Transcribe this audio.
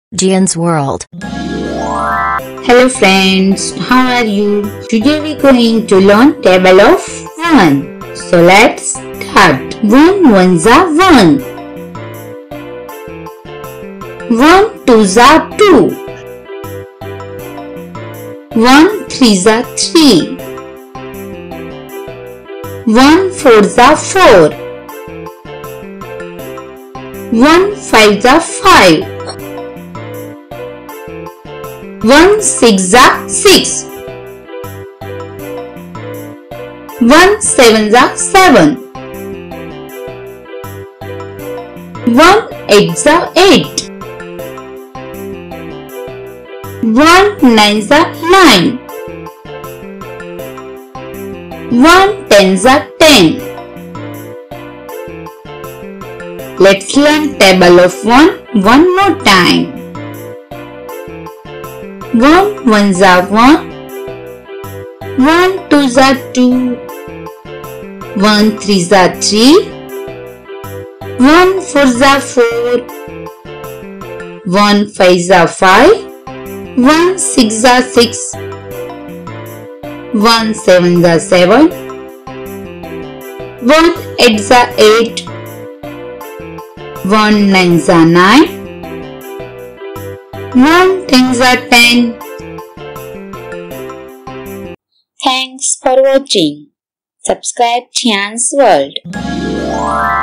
Jiyan's World. Hello friends, how are you? Today we are going to learn table of 1. So let's start. 1 ones are 1. 1 twos are 2. 1 threes are 3. 1 fours are 4. 1 fives are 5. 1 sixes are 6. 1 sevens are 7. 1 eights are 8. 1 nines are 9. 1 tens are 10. Let's learn table of 1 more time. 1 ones are 1. 1 twos are 2. 1 threes are 3. 1 fours are 4. 1 fives are 5. 1 sixes are 6. 1 sevens are 7. 1 eights are 8. 1 nines are 9. 1 tens are 10. Thanks for watching. Subscribe Jiyan's World.